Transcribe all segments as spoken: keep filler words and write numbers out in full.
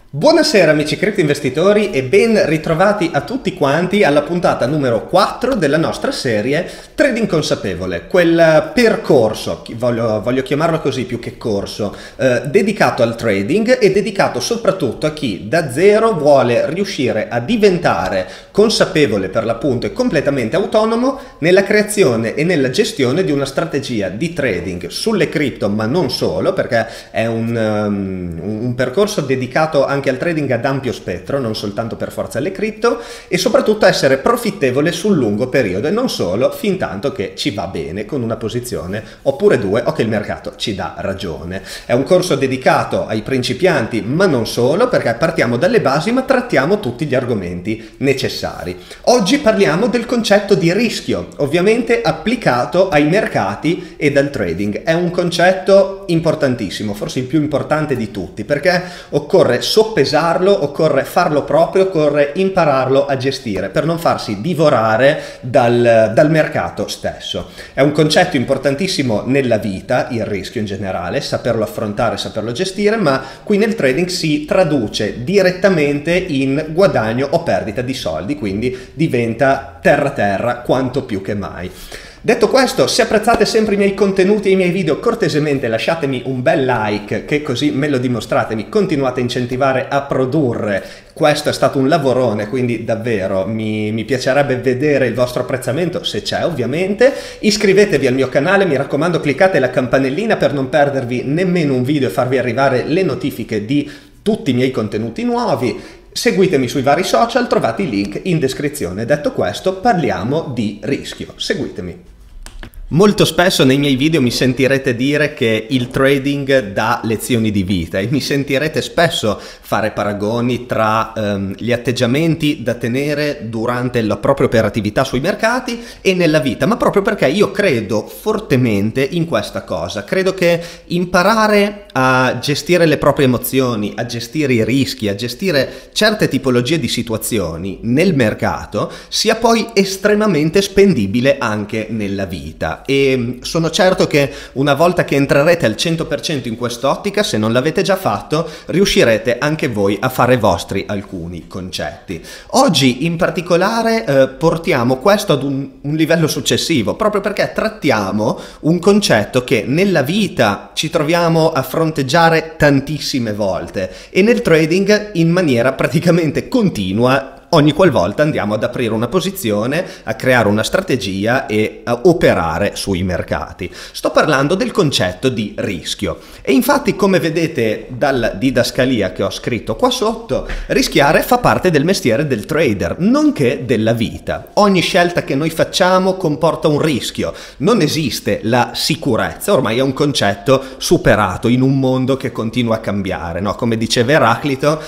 Buonasera amici cripto investitori e ben ritrovati a tutti quanti alla puntata numero quattro della nostra serie Trading Consapevole, quel percorso, voglio, voglio chiamarlo così più che corso, eh, dedicato al trading e dedicato soprattutto a chi da zero vuole riuscire a diventare consapevole per l'appunto e completamente autonomo nella creazione e nella gestione di una strategia di trading sulle cripto, ma non solo, perché è un, um, un percorso dedicato anche al trading ad ampio spettro, non soltanto per forza alle cripto, e soprattutto essere profittevole sul lungo periodo e non solo fin tanto che ci va bene con una posizione oppure due o che il mercato ci dà ragione. È un corso dedicato ai principianti, ma non solo, perché partiamo dalle basi ma trattiamo tutti gli argomenti necessari. Oggi parliamo del concetto di rischio, ovviamente applicato ai mercati e al trading. È un concetto importantissimo, forse il più importante di tutti, perché occorre soppesarlo, occorre farlo proprio, occorre impararlo a gestire per non farsi divorare dal, dal mercato stesso. È un concetto importantissimo nella vita, il rischio in generale, saperlo affrontare, saperlo gestire, ma qui nel trading si traduce direttamente in guadagno o perdita di soldi, quindi diventa terra terra quanto più che mai. Detto questo, se apprezzate sempre i miei contenuti e i miei video, cortesemente lasciatemi un bel like, che così me lo dimostrate, mi continuate a incentivare a produrre. Questo è stato un lavorone, quindi davvero mi, mi piacerebbe vedere il vostro apprezzamento, se c'è ovviamente. Iscrivetevi al mio canale, mi raccomando, cliccate la campanellina per non perdervi nemmeno un video e farvi arrivare le notifiche di tutti i miei contenuti nuovi. Seguitemi sui vari social, trovate i link in descrizione. Detto questo, parliamo di rischio. Seguitemi. Molto spesso nei miei video mi sentirete dire che il trading dà lezioni di vita e mi sentirete spesso fare paragoni tra um, gli atteggiamenti da tenere durante la propria operatività sui mercati e nella vita, ma proprio perché io credo fortemente in questa cosa. Credo che imparare a gestire le proprie emozioni, a gestire i rischi, a gestire certe tipologie di situazioni nel mercato sia poi estremamente spendibile anche nella vita. E sono certo che una volta che entrerete al cento per cento in quest'ottica, se non l'avete già fatto, riuscirete anche voi a fare vostri alcuni concetti. Oggi in particolare eh, portiamo questo ad un, un livello successivo, proprio perché trattiamo un concetto che nella vita ci troviamo a fronteggiare tantissime volte e nel trading in maniera praticamente continua ogni qualvolta andiamo ad aprire una posizione, a creare una strategia e a operare sui mercati. Sto parlando del concetto di rischio e infatti, come vedete dalla didascalia che ho scritto qua sotto, rischiare fa parte del mestiere del trader, nonché della vita. Ogni scelta che noi facciamo comporta un rischio, non esiste la sicurezza, ormai è un concetto superato in un mondo che continua a cambiare, no? Come diceva Eraclito,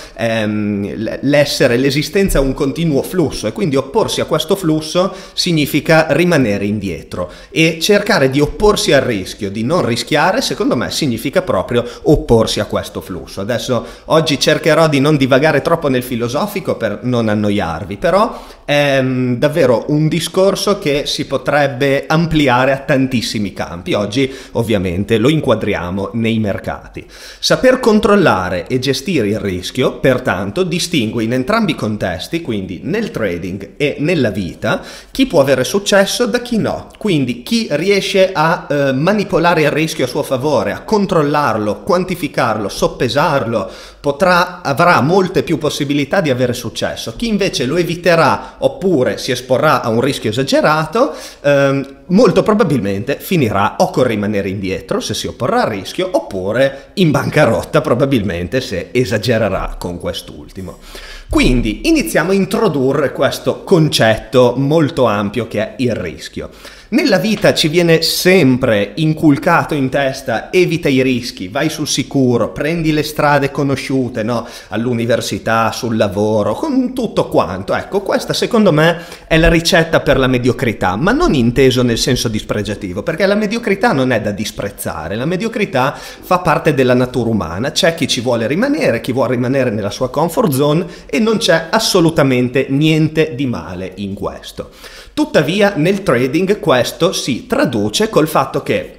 ehm, l'essere, l'esistenza è un continuo flusso e quindi opporsi a questo flusso significa rimanere indietro e cercare di opporsi al rischio, di non rischiare, secondo me significa proprio opporsi a questo flusso. Adesso oggi cercherò di non divagare troppo nel filosofico per non annoiarvi, però è davvero un discorso che si potrebbe ampliare a tantissimi campi. Oggi ovviamente lo inquadriamo nei mercati. Saper controllare e gestire il rischio, pertanto, distingue in entrambi i contesti, quindi nel trading e nella vita, chi può avere successo da chi no. Quindi chi riesce a eh, manipolare il rischio a suo favore, a controllarlo, quantificarlo, soppesarlo, potrà, avrà molte più possibilità di avere successo. Chi invece lo eviterà oppure si esporrà a un rischio esagerato, ehm, molto probabilmente finirà o con rimanere indietro se si opporrà al rischio oppure in bancarotta probabilmente se esagererà con quest'ultimo. Quindi iniziamo a introdurre questo concetto molto ampio che è il rischio. Nella vita ci viene sempre inculcato in testa: evita i rischi, vai sul sicuro, prendi le strade conosciute, no? All'università, sul lavoro, con tutto quanto. Ecco, questa secondo me è la ricetta per la mediocrità, ma non inteso nel senso dispregiativo, perché la mediocrità non è da disprezzare, la mediocrità fa parte della natura umana. C'è chi ci vuole rimanere, chi vuole rimanere nella sua comfort zone e non c'è assolutamente niente di male in questo. Tuttavia nel trading questo si traduce col fatto che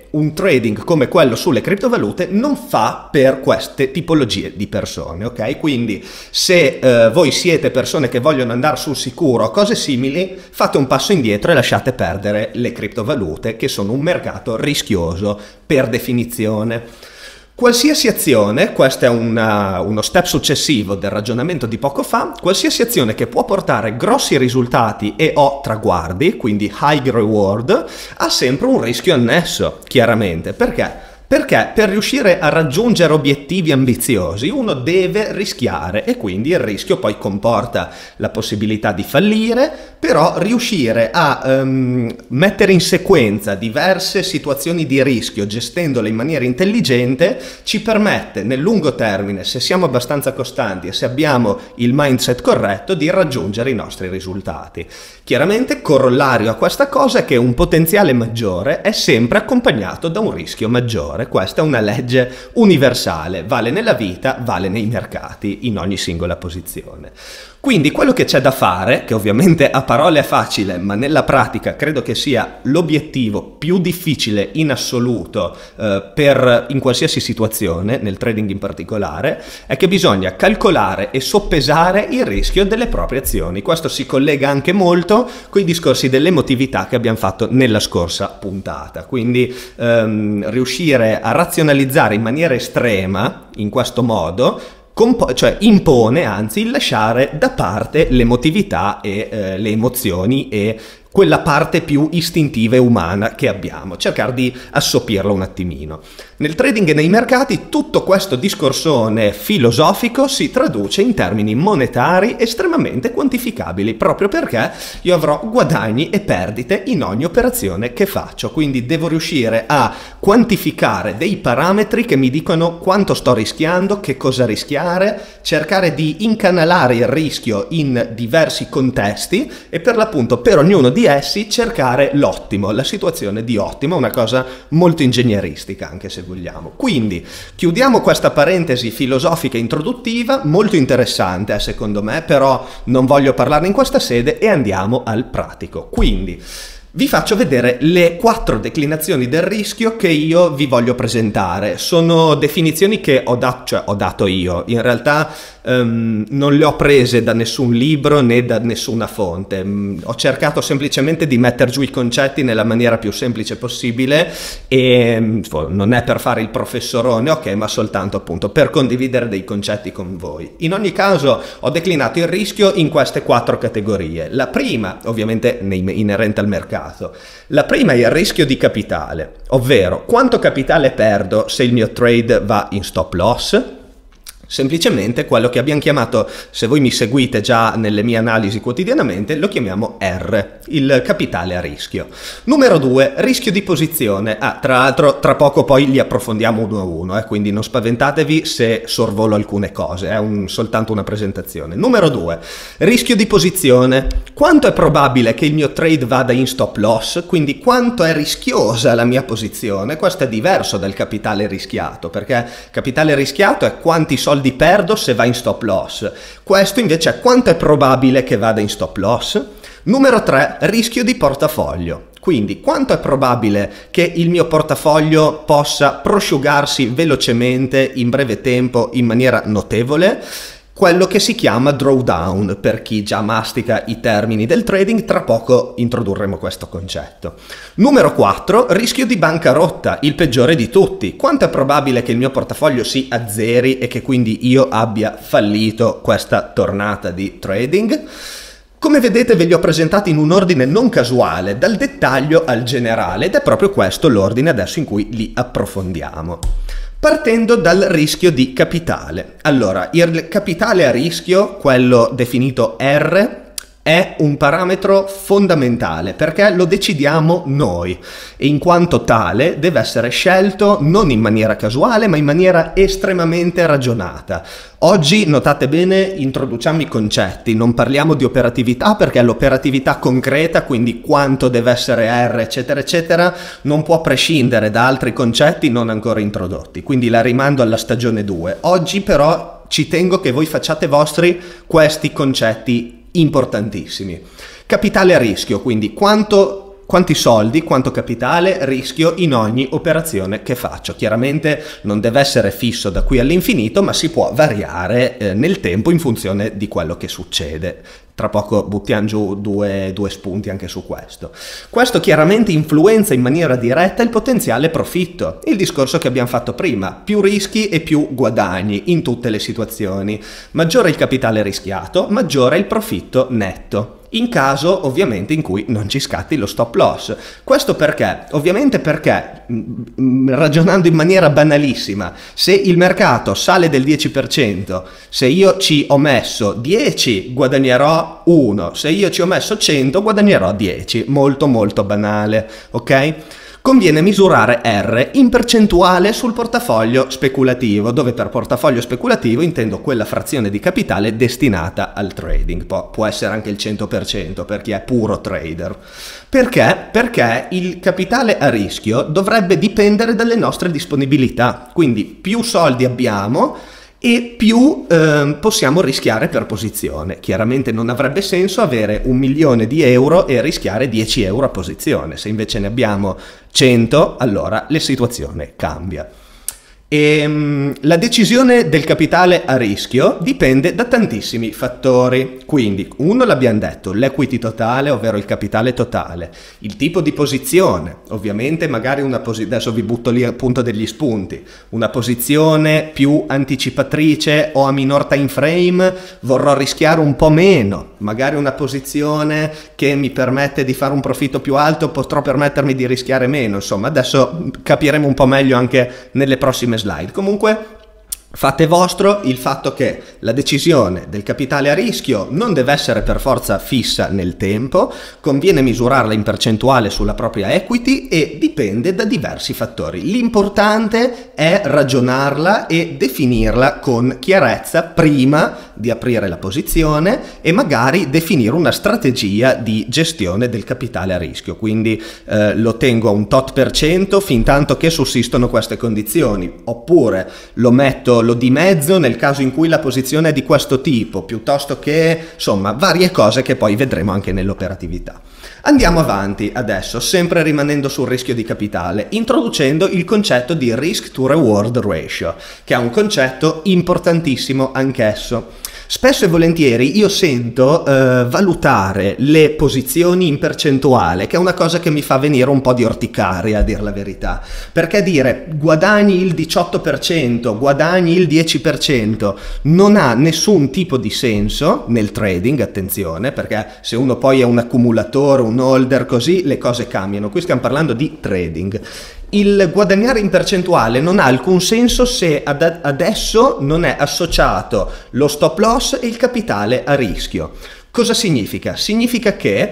un trading come quello sulle criptovalute non fa per queste tipologie di persone, ok? Quindi se eh, voi siete persone che vogliono andare sul sicuro o cose simili, fate un passo indietro e lasciate perdere le criptovalute, che sono un mercato rischioso per definizione. Qualsiasi azione, questo è una, uno step successivo del ragionamento di poco fa, qualsiasi azione che può portare grossi risultati e o traguardi, quindi high reward, ha sempre un rischio annesso, chiaramente. Perché? Perché per riuscire a raggiungere obiettivi ambiziosi uno deve rischiare e quindi il rischio poi comporta la possibilità di fallire, però riuscire a um, mettere in sequenza diverse situazioni di rischio gestendole in maniera intelligente ci permette nel lungo termine, se siamo abbastanza costanti e se abbiamo il mindset corretto, di raggiungere i nostri risultati. Chiaramente corollario a questa cosa è che un potenziale maggiore è sempre accompagnato da un rischio maggiore. Questa è una legge universale, vale nella vita, vale nei mercati, in ogni singola posizione. Quindi quello che c'è da fare, che ovviamente a parole è facile, ma nella pratica credo che sia l'obiettivo più difficile in assoluto eh, per in qualsiasi situazione, nel trading in particolare, è che bisogna calcolare e soppesare il rischio delle proprie azioni. Questo si collega anche molto con i discorsi dell'emotività che abbiamo fatto nella scorsa puntata. Quindi ehm, riuscire a razionalizzare in maniera estrema, in questo modo, cioè impone anzi il lasciare da parte l'emotività e eh, le emozioni e quella parte più istintiva e umana che abbiamo, cercare di assopirla un attimino. Nel trading e nei mercati tutto questo discorsone filosofico si traduce in termini monetari estremamente quantificabili, proprio perché io avrò guadagni e perdite in ogni operazione che faccio, quindi devo riuscire a quantificare dei parametri che mi dicono quanto sto rischiando, che cosa rischiare, cercare di incanalare il rischio in diversi contesti e per l'appunto per ognuno di di essi cercare l'ottimo, la situazione di ottimo, una cosa molto ingegneristica anche se vogliamo. Quindi chiudiamo questa parentesi filosofica introduttiva, molto interessante eh, secondo me, però non voglio parlarne in questa sede e andiamo al pratico. Quindi vi faccio vedere le quattro declinazioni del rischio che io vi voglio presentare. Sono definizioni che ho, dat cioè, ho dato io, in realtà um, non le ho prese da nessun libro né da nessuna fonte. Um, ho cercato semplicemente di mettere giù i concetti nella maniera più semplice possibile e um, non è per fare il professorone, ok, ma soltanto appunto per condividere dei concetti con voi. In ogni caso ho declinato il rischio in queste quattro categorie. La prima, ovviamente inerente al mercato. La prima è il rischio di capitale, ovvero quanto capitale perdo se il mio trade va in stop loss. Semplicemente quello che abbiamo chiamato, se voi mi seguite già nelle mie analisi quotidianamente, lo chiamiamo R, il capitale a rischio. Numero due, rischio di posizione. Ah, tra l'altro tra poco poi li approfondiamo uno a uno, eh, quindi non spaventatevi se sorvolo alcune cose, è un, soltanto una presentazione. Numero due, rischio di posizione. Quanto è probabile che il mio trade vada in stop loss, quindi quanto è rischiosa la mia posizione? Questo è diverso dal capitale rischiato, perché capitale rischiato è quanti soldi di perdo se va in stop loss. Questo invece è quanto è probabile che vada in stop loss. Numero tre, rischio di portafoglio. Quindi quanto è probabile che il mio portafoglio possa prosciugarsi velocemente in breve tempo in maniera notevole. Quello che si chiama drawdown, per chi già mastica i termini del trading, tra poco introdurremo questo concetto. Numero quattro, rischio di bancarotta, il peggiore di tutti. Quanto è probabile che il mio portafoglio si azzeri e che quindi io abbia fallito questa tornata di trading? Come vedete ve li ho presentati in un ordine non casuale, dal dettaglio al generale, ed è proprio questo l'ordine adesso in cui li approfondiamo. Partendo dal rischio di capitale. Allora, il capitale a rischio, quello definito R, è un parametro fondamentale perché lo decidiamo noi e in quanto tale deve essere scelto non in maniera casuale ma in maniera estremamente ragionata. Oggi, notate bene, introduciamo i concetti, non parliamo di operatività perché l'operatività concreta, quindi quanto deve essere R eccetera eccetera, non può prescindere da altri concetti non ancora introdotti, quindi la rimando alla stagione due. Oggi però ci tengo che voi facciate vostri questi concetti importantissimi. Capitale a rischio, quindi quanto quanti soldi, quanto capitale rischio in ogni operazione che faccio. Chiaramente non deve essere fisso da qui all'infinito, ma si può variare eh, nel tempo in funzione di quello che succede. Tra poco buttiamo giù due, due spunti anche su questo. Questo chiaramente influenza in maniera diretta il potenziale profitto. Il discorso che abbiamo fatto prima: più rischi e più guadagni in tutte le situazioni. Maggiore il capitale rischiato, maggiore il profitto netto. In caso ovviamente in cui non ci scatti lo stop loss. Questo perché? Ovviamente perché, ragionando in maniera banalissima, se il mercato sale del dieci per cento, se io ci ho messo dieci guadagnerò uno, se io ci ho messo cento guadagnerò dieci. Molto molto banale, ok? Conviene misurare R in percentuale sul portafoglio speculativo, dove per portafoglio speculativo intendo quella frazione di capitale destinata al trading. Pu- può essere anche il cento per cento per chi è puro trader. Perché? Perché il capitale a rischio dovrebbe dipendere dalle nostre disponibilità. Quindi più soldi abbiamo e più eh, possiamo rischiare per posizione. Chiaramente non avrebbe senso avere un milione di euro e rischiare dieci euro a posizione. Se invece ne abbiamo cento, allora la situazione cambia. E, um, la decisione del capitale a rischio dipende da tantissimi fattori. Quindi, uno l'abbiamo detto, l'equity totale, ovvero il capitale totale, il tipo di posizione, ovviamente magari una posizione, adesso vi butto lì appunto degli spunti, una posizione più anticipatrice o a minor time frame vorrò rischiare un po' meno, magari una posizione che mi permette di fare un profitto più alto potrò permettermi di rischiare meno. Insomma, adesso capiremo un po' meglio anche nelle prossime slide. Comunque fate vostro il fatto che la decisione del capitale a rischio non deve essere per forza fissa nel tempo, conviene misurarla in percentuale sulla propria equity e dipende da diversi fattori. L'importante è ragionarla e definirla con chiarezza prima di aprire la posizione e magari definire una strategia di gestione del capitale a rischio. Quindi eh, lo tengo a un tot per cento fin tanto che sussistono queste condizioni, oppure lo metto lo dimezzo nel caso in cui la posizione è di questo tipo, piuttosto che, insomma, varie cose che poi vedremo anche nell'operatività. Andiamo avanti adesso, sempre rimanendo sul rischio di capitale, introducendo il concetto di risk to reward ratio, che è un concetto importantissimo anch'esso. Spesso e volentieri io sento eh, valutare le posizioni in percentuale, che è una cosa che mi fa venire un po' di orticaria, a dir la verità, perché dire guadagni il diciotto per cento, guadagni il dieci per cento non ha nessun tipo di senso nel trading, attenzione, perché se uno poi è un accumulatore, un holder, così le cose cambiano. Qui stiamo parlando di trading. Il guadagnare in percentuale non ha alcun senso se ad adesso non è associato lo stop loss e il capitale a rischio. Cosa significa? Significa che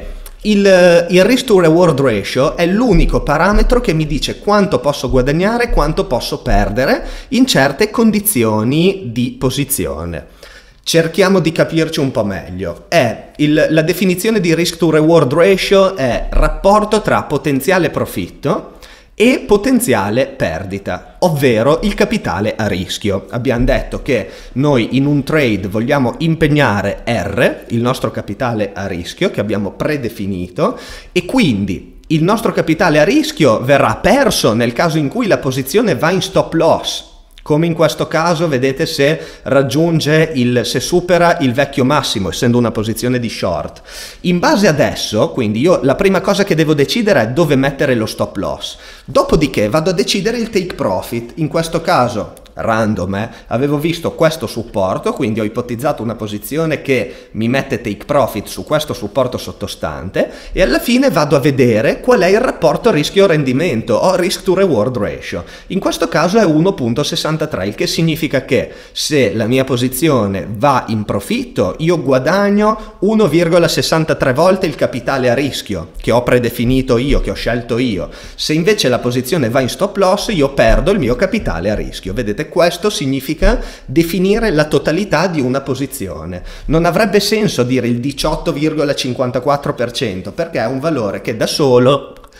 il, il risk to reward ratio è l'unico parametro che mi dice quanto posso guadagnare e quanto posso perdere in certe condizioni di posizione. Cerchiamo di capirci un po' meglio. È il, la definizione di risk to reward ratio è rapporto tra potenziale profitto e potenziale perdita, ovvero il capitale a rischio. Abbiamo detto che noi in un trade vogliamo impegnare R, il nostro capitale a rischio, che abbiamo predefinito, e quindi il nostro capitale a rischio verrà perso nel caso in cui la posizione va in stop loss. Come in questo caso, vedete, se raggiunge il, se supera il vecchio massimo, essendo una posizione di short. In base adesso, quindi io la prima cosa che devo decidere è dove mettere lo stop loss. Dopodiché vado a decidere il take profit. In questo caso, random, eh, avevo visto questo supporto, quindi ho ipotizzato una posizione che mi mette take profit su questo supporto sottostante e alla fine vado a vedere qual è il rapporto rischio-rendimento o risk to reward ratio. In questo caso è uno virgola sessantatré, il che significa che se la mia posizione va in profitto io guadagno uno virgola sessantatré volte il capitale a rischio che ho predefinito io, che ho scelto io. Se invece la posizione va in stop loss io perdo il mio capitale a rischio. Vedete, questo significa definire la totalità di una posizione. Non avrebbe senso dire il diciotto virgola cinquantaquattro per cento perché è un valore che da solo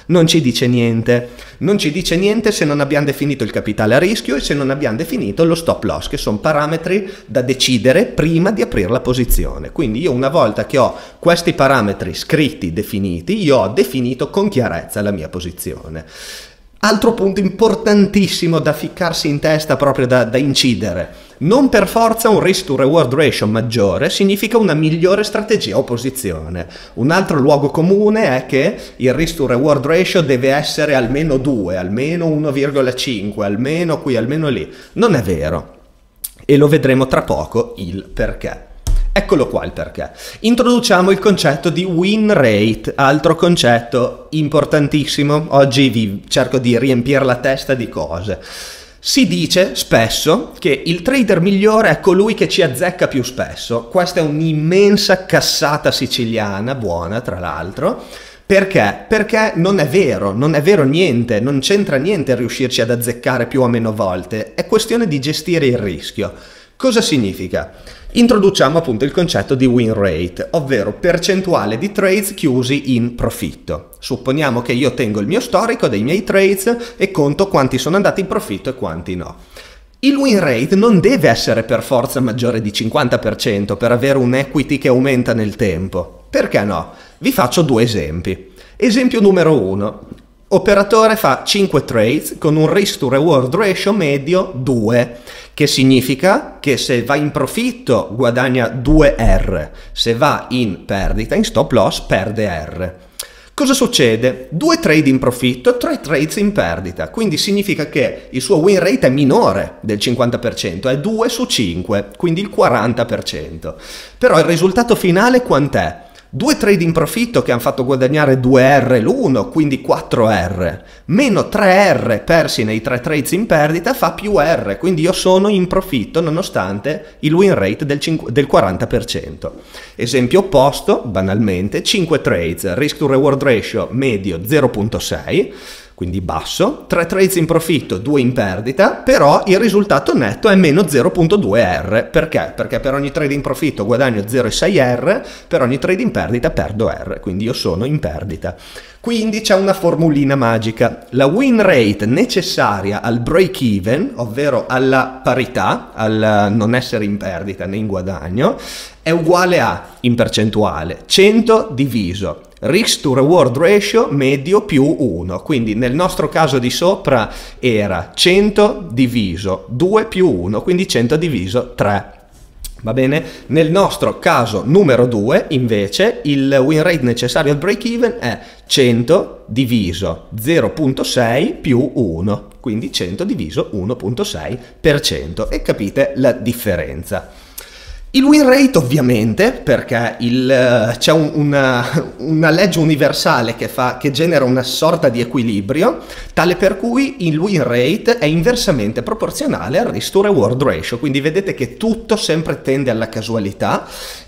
Non ci dice niente. Non ci dice niente se non abbiamo definito il capitale a rischio e se non abbiamo definito lo stop loss, che sono parametri da decidere prima di aprire la posizione. Quindi io, una volta che ho questi parametri scritti, definiti, io ho definito con chiarezza la mia posizione. Altro punto importantissimo da ficcarsi in testa, proprio da, da incidere: non per forza un risk to reward ratio maggiore significa una migliore strategia o posizione. Un altro luogo comune è che il risk to reward ratio deve essere almeno due, almeno uno virgola cinque, almeno qui, almeno lì. Non è vero, e lo vedremo tra poco il perché. Eccolo qua il perché. Introduciamo il concetto di win rate, altro concetto importantissimo. Oggi vi cerco di riempire la testa di cose. Si dice spesso che il trader migliore è colui che ci azzecca più spesso. Questa è un'immensa cassata siciliana, buona tra l'altro. Perché? Perché non è vero, non è vero niente, non c'entra niente a riuscirci ad azzeccare più o meno volte. È questione di gestire il rischio. Cosa significa? Introduciamo appunto il concetto di win rate, ovvero percentuale di trades chiusi in profitto. Supponiamo che io tengo il mio storico dei miei trades e conto quanti sono andati in profitto e quanti no. Il win rate non deve essere per forza maggiore di cinquanta per cento per avere un equity che aumenta nel tempo. Perché no? Vi faccio due esempi. Esempio numero uno. Operatore fa cinque trades con un risk to reward ratio medio due, che significa che se va in profitto guadagna due R, se va in perdita, in stop loss, perde R. Cosa succede? Due trade in profitto, tre trades in perdita, quindi significa che il suo win rate è minore del cinquanta per cento, è due su cinque, quindi il quaranta per cento. Però il risultato finale quant'è? Due trade in profitto che hanno fatto guadagnare due R l'uno, quindi quattro R, meno tre R persi nei tre trades in perdita fa più R, quindi io sono in profitto nonostante il win rate del, del quaranta per cento. Esempio opposto, banalmente, cinque trades, risk to reward ratio medio zero virgola sei, quindi basso, tre trades in profitto, due in perdita, però il risultato netto è meno zero virgola due R. Perché? Perché per ogni trade in profitto guadagno zero virgola sei R, per ogni trade in perdita perdo R, quindi io sono in perdita. Quindi c'è una formulina magica. La win rate necessaria al break even, ovvero alla parità, al non essere in perdita né in guadagno, è uguale a, in percentuale, cento diviso risk to reward ratio medio più uno, quindi nel nostro caso di sopra era cento diviso due più uno, quindi cento diviso tre. Va bene? Nel nostro caso numero due invece il win rate necessario al break even è cento diviso zero virgola sei più uno, quindi cento diviso uno virgola sei per cento, e capite la differenza. Il win rate ovviamente, perché c'è un, una, una legge universale che, fa, che genera una sorta di equilibrio, tale per cui il win rate è inversamente proporzionale al risk to reward ratio, quindi vedete che tutto sempre tende alla casualità,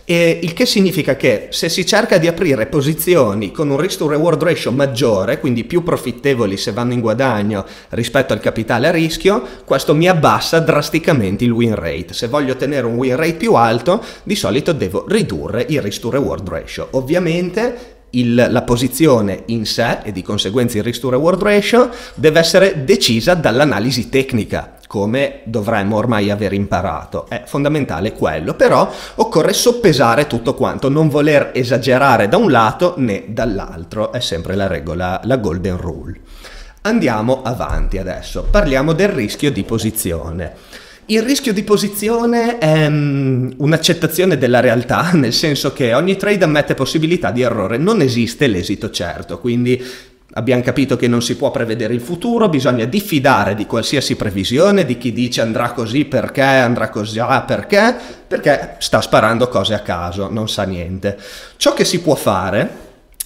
e il che significa che se si cerca di aprire posizioni con un risk to reward ratio maggiore, quindi più profittevoli se vanno in guadagno rispetto al capitale a rischio, questo mi abbassa drasticamente il win rate. Se voglio ottenere un win rate più alto, di solito devo ridurre il risk to reward ratio. Ovviamente il, la posizione in sé, e di conseguenza il risk to reward ratio, deve essere decisa dall'analisi tecnica, come dovremmo ormai aver imparato. È fondamentale quello, però occorre soppesare tutto quanto, non voler esagerare da un lato né dall'altro, è sempre la regola, la golden rule. Andiamo avanti adesso, parliamo del rischio di posizione. Il rischio di posizione è um, un'accettazione della realtà, nel senso che ogni trade ammette possibilità di errore, non esiste l'esito certo, quindi abbiamo capito che non si può prevedere il futuro, bisogna diffidare di qualsiasi previsione, di chi dice andrà così perché, andrà così perché, perché sta sparando cose a caso, non sa niente. Ciò che si può fare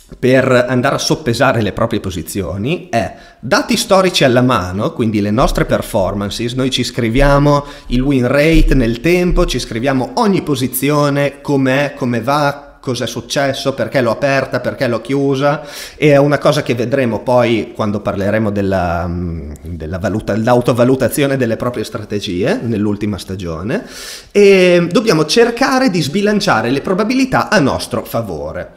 per andare a soppesare le proprie posizioni è, dati storici alla mano, quindi le nostre performances, noi ci scriviamo il win rate nel tempo, ci scriviamo ogni posizione, com'è, come va, cosa è successo, perché l'ho aperta, perché l'ho chiusa, e è una cosa che vedremo poi quando parleremo della, della valuta, dell'autovalutazione delle proprie strategie nell'ultima stagione, e dobbiamo cercare di sbilanciare le probabilità a nostro favore.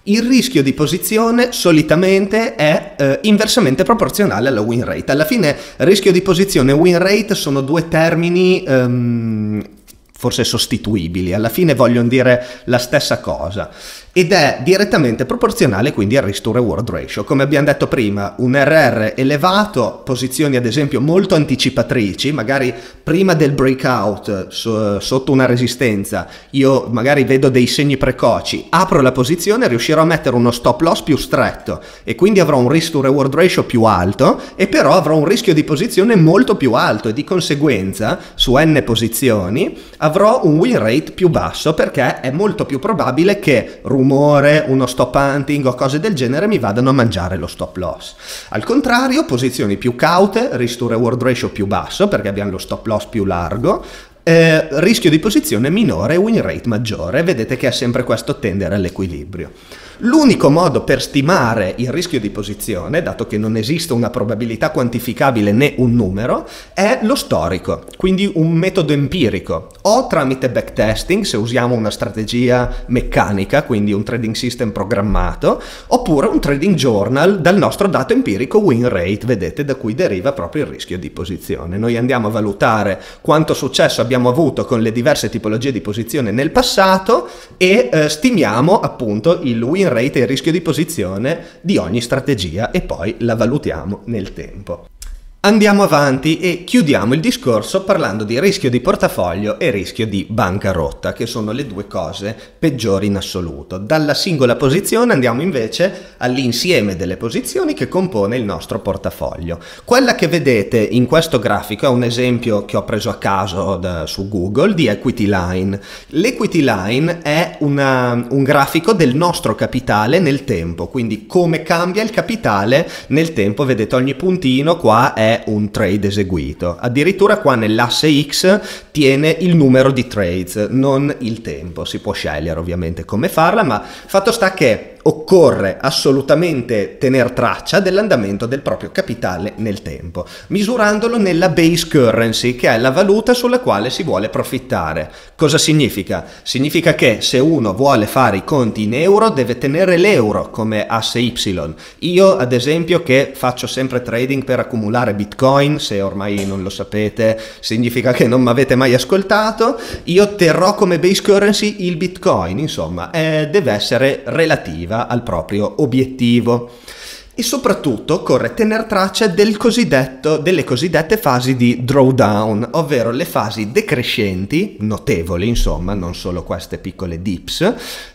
Il rischio di posizione solitamente è eh, inversamente proporzionale alla win rate. Alla fine rischio di posizione e win rate sono due termini um, forse sostituibili, alla fine vogliono dire la stessa cosa. Ed è direttamente proporzionale quindi al risk to reward ratio. Come abbiamo detto prima, un R R elevato, posizioni ad esempio molto anticipatrici, magari prima del breakout so, sotto una resistenza, io magari vedo dei segni precoci, apro la posizione, riuscirò a mettere uno stop loss più stretto e quindi avrò un risk to reward ratio più alto, e però avrò un rischio di posizione molto più alto e di conseguenza su n posizioni avrò un win rate più basso, perché è molto più probabile che rumore, uno stop hunting o cose del genere mi vadano a mangiare lo stop loss. Al contrario, posizioni più caute, risk to reward ratio più basso perché abbiamo lo stop loss più largo, eh, rischio di posizione minore, win rate maggiore. Vedete che è sempre questo tendere all'equilibrio. L'unico modo per stimare il rischio di posizione, dato che non esiste una probabilità quantificabile né un numero, è lo storico, quindi un metodo empirico, o tramite backtesting se usiamo una strategia meccanica, quindi un trading system programmato, oppure un trading journal dal nostro dato empirico win rate, vedete, da cui deriva proprio il rischio di posizione. Noi andiamo a valutare quanto successo abbiamo avuto con le diverse tipologie di posizione nel passato e eh, stimiamo appunto il win rate e il rischio di posizione di ogni strategia e poi la valutiamo nel tempo. Andiamo avanti e chiudiamo il discorso parlando di rischio di portafoglio e rischio di bancarotta, che sono le due cose peggiori in assoluto. Dalla singola posizione andiamo invece all'insieme delle posizioni che compone il nostro portafoglio. Quella che vedete in questo grafico è un esempio che ho preso a caso da, su Google di Equity Line. L'Equity Line è una, un grafico del nostro capitale nel tempo, quindi come cambia il capitale nel tempo. Vedete, ogni puntino qua è un trade eseguito, addirittura qua nell'asse X tiene il numero di trades, non il tempo. Si può scegliere ovviamente come farla, ma fatto sta che occorre assolutamente tener traccia dell'andamento del proprio capitale nel tempo, misurandolo nella base currency, che è la valuta sulla quale si vuole profittare. Cosa significa? Significa che se uno vuole fare i conti in euro deve tenere l'euro come asse Y. Io ad esempio, che faccio sempre trading per accumulare Bitcoin, se ormai non lo sapete significa che non mi avete mai ascoltato, io terrò come base currency il Bitcoin, insomma eh, deve essere relativa al proprio obiettivo. E soprattutto occorre tener traccia del cosiddetto, delle cosiddette fasi di drawdown, ovvero le fasi decrescenti, notevoli insomma, non solo queste piccole dips,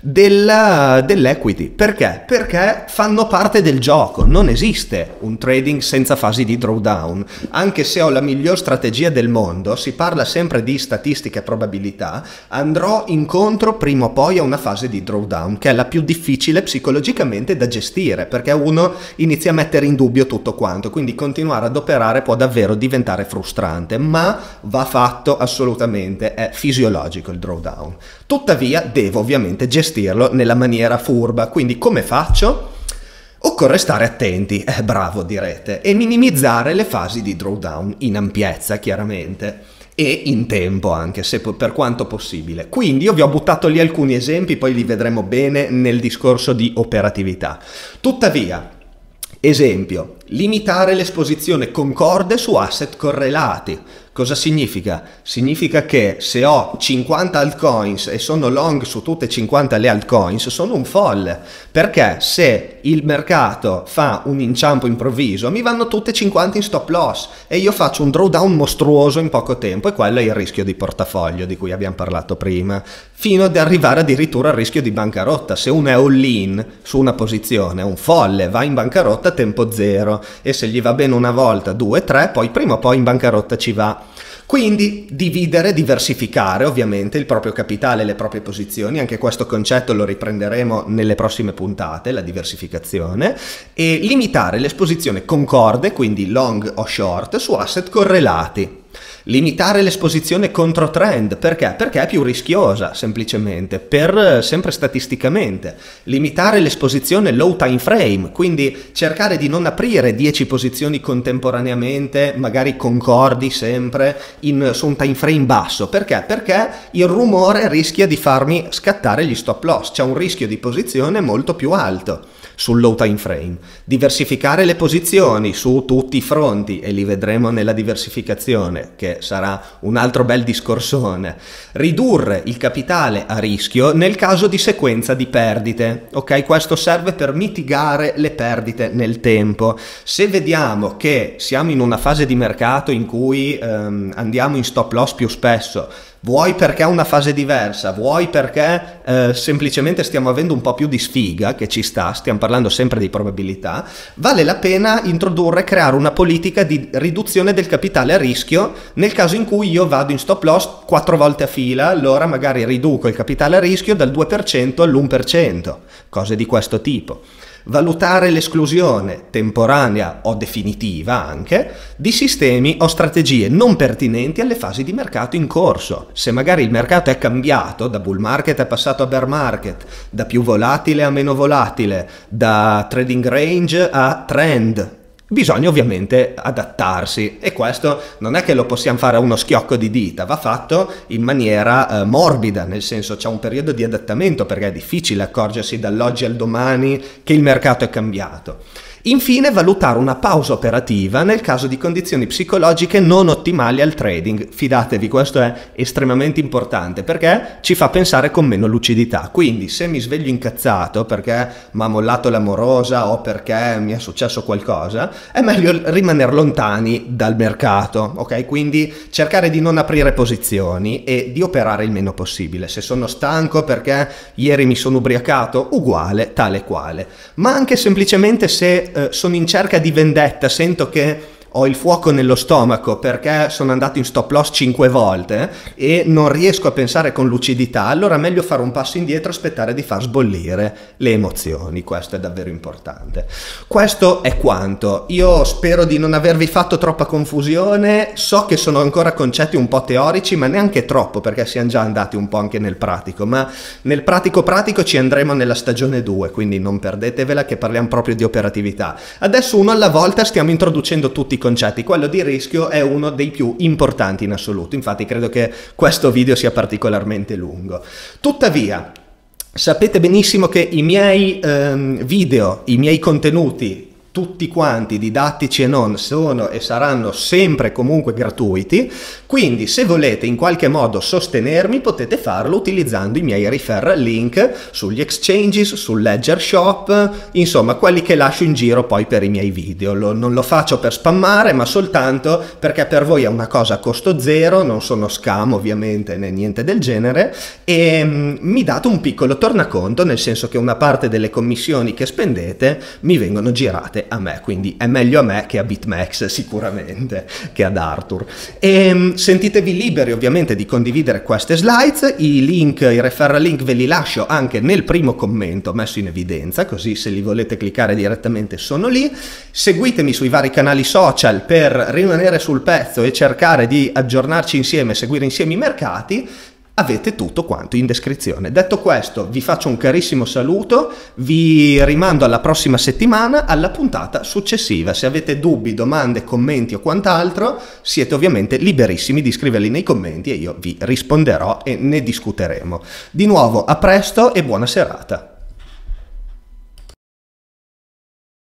dell'equity. Perché? Perché fanno parte del gioco, non esiste un trading senza fasi di drawdown. Anche se ho la miglior strategia del mondo, si parla sempre di statistica e probabilità, andrò incontro prima o poi a una fase di drawdown, che è la più difficile psicologicamente da gestire, perché uno inizia a mettere in dubbio tutto quanto, quindi continuare ad operare può davvero diventare frustrante, ma va fatto assolutamente, è fisiologico il drawdown. Tuttavia devo ovviamente gestirlo nella maniera furba, quindi come faccio? Occorre stare attenti, eh, bravo direte, e minimizzare le fasi di drawdown in ampiezza chiaramente, e in tempo anche, se per quanto possibile. Quindi io vi ho buttato lì alcuni esempi, poi li vedremo bene nel discorso di operatività. Tuttavia, esempio, limitare l'esposizione concorde su asset correlati. Cosa significa? Significa che se ho cinquanta altcoins e sono long su tutte e cinquanta le altcoins, sono un folle, perché se il mercato fa un inciampo improvviso mi vanno tutte e cinquanta in stop loss e io faccio un drawdown mostruoso in poco tempo, e quello è il rischio di portafoglio di cui abbiamo parlato prima, fino ad arrivare addirittura al rischio di bancarotta. Se uno è all in su una posizione è un folle, va in bancarotta a tempo zero, e se gli va bene una volta, due, tre, poi prima o poi in bancarotta ci va. Quindi dividere, diversificare ovviamente il proprio capitale e le proprie posizioni, anche questo concetto lo riprenderemo nelle prossime puntate, la diversificazione, e limitare l'esposizione concorde, quindi long o short, su asset correlati. Limitare l'esposizione contro trend, perché? Perché è più rischiosa, semplicemente, per sempre statisticamente. Limitare l'esposizione low time frame, quindi cercare di non aprire dieci posizioni contemporaneamente, magari concordi sempre, in, su un time frame basso. Perché? Perché il rumore rischia di farmi scattare gli stop loss, c'è un rischio di posizione molto più alto sul low time frame. Diversificare le posizioni su tutti i fronti, e li vedremo nella diversificazione, che sarà un altro bel discorsone. Ridurre il capitale a rischio nel caso di sequenza di perdite, ok? Questo serve per mitigare le perdite nel tempo. Se vediamo che siamo in una fase di mercato in cui ehm, andiamo in stop loss più spesso, vuoi perché è una fase diversa, vuoi perché eh, semplicemente stiamo avendo un po' più di sfiga, che ci sta, stiamo parlando sempre di probabilità, vale la pena introdurre, creare una politica di riduzione del capitale a rischio nel caso in cui io vado in stop loss quattro volte a fila, allora magari riduco il capitale a rischio dal due per cento all'uno per cento, cose di questo tipo. Valutare l'esclusione temporanea o definitiva anche di sistemi o strategie non pertinenti alle fasi di mercato in corso. Se magari il mercato è cambiato, da bull market è passato a bear market, da più volatile a meno volatile, da trading range a trend, bisogna ovviamente adattarsi, e questo non è che lo possiamo fare a uno schiocco di dita, va fatto in maniera eh, morbida, nel senso c'è un periodo di adattamento, perché è difficile accorgersi dall'oggi al domani che il mercato è cambiato. Infine, valutare una pausa operativa nel caso di condizioni psicologiche non ottimali al trading. Fidatevi, questo è estremamente importante perché ci fa pensare con meno lucidità. Quindi se mi sveglio incazzato perché mi ha mollato l'amorosa o perché mi è successo qualcosa, è meglio rimanere lontani dal mercato, ok? Quindi cercare di non aprire posizioni e di operare il meno possibile. Se sono stanco perché ieri mi sono ubriacato, uguale, tale quale. Ma anche semplicemente se Eh, sono in cerca di vendetta, sento che ho il fuoco nello stomaco perché sono andato in stop loss cinque volte e non riesco a pensare con lucidità, allora è meglio fare un passo indietro e aspettare di far sbollire le emozioni. Questo è davvero importante. Questo è quanto. Io spero di non avervi fatto troppa confusione, so che sono ancora concetti un po' teorici, ma neanche troppo, perché siamo già andati un po' anche nel pratico, ma nel pratico pratico ci andremo nella stagione due, quindi non perdetevela che parliamo proprio di operatività. Adesso uno alla volta stiamo introducendo tutti concetti. Quello di rischio è uno dei più importanti in assoluto, infatti credo che questo video sia particolarmente lungo. Tuttavia sapete benissimo che i miei ehm, video, i miei contenuti, tutti quanti, didattici e non, sono e saranno sempre comunque gratuiti, quindi se volete in qualche modo sostenermi potete farlo utilizzando i miei referral link sugli exchanges, sul Ledger Shop, insomma quelli che lascio in giro poi per i miei video. Lo, non lo faccio per spammare, ma soltanto perché per voi è una cosa a costo zero, non sono scam ovviamente né niente del genere, e mm, mi date un piccolo tornaconto, nel senso che una parte delle commissioni che spendete mi vengono girate a me, quindi è meglio a me che a BitMEX sicuramente, che ad Arthur. E sentitevi liberi ovviamente di condividere queste slides, i link, i referral link ve li lascio anche nel primo commento messo in evidenza, così se li volete cliccare direttamente sono lì. Seguitemi sui vari canali social per rimanere sul pezzo e cercare di aggiornarci insieme, seguire insieme i mercati. Avete tutto quanto in descrizione. Detto questo, vi faccio un carissimo saluto, vi rimando alla prossima settimana, alla puntata successiva. Se avete dubbi, domande, commenti o quant'altro, siete ovviamente liberissimi di scriverli nei commenti e io vi risponderò e ne discuteremo. Di nuovo, a presto e buona serata.